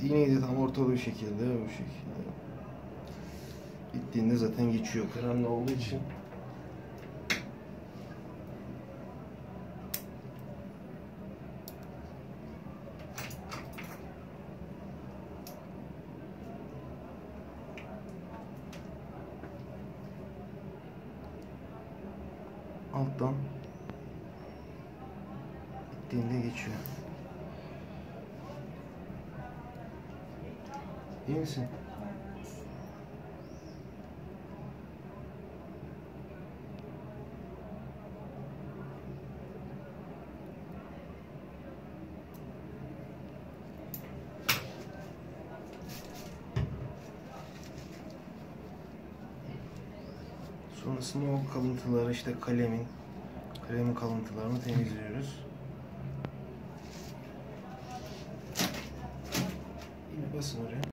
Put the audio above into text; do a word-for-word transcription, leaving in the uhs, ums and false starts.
İğneyi de tam ortalı bir şekilde, bu şekilde. Gittiğinde zaten geçiyor kremli olduğu için. Alttan gittiğinde geçiyor. İyi misin? Sonrasında o kalıntıları, işte kalemin kalemin kalıntılarını temizliyoruz. Yine basın oraya.